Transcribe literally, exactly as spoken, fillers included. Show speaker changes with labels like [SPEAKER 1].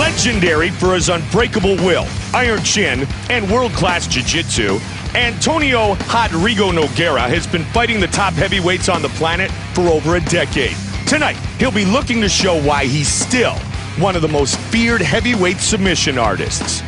[SPEAKER 1] Legendary for his unbreakable will, iron chin, and world-class jiu-jitsu, Antonio Rodrigo Nogueira has been fighting the top heavyweights on the planet for over a decade. Tonight, he'll be looking to show why he's still one of the most feared heavyweight submission artists.